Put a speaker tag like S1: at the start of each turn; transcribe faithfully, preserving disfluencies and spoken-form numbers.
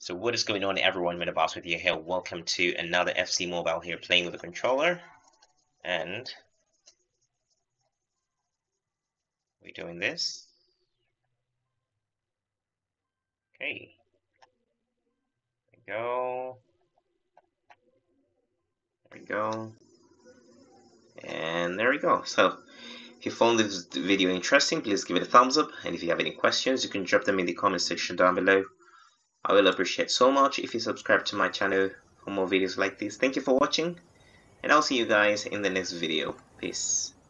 S1: So what is going on, everyone? Metaboss with you here. Welcome to another F C Mobile here, playing with a controller, and we're doing this. Okay, there we go. There we go. And there we go. So if you found this video interesting, please give it a thumbs up. And if you have any questions, you can drop them in the comment section down below. I will appreciate so much if you subscribe to my channel for more videos like this. Thank you for watching, and I'll see you guys in the next video. Peace.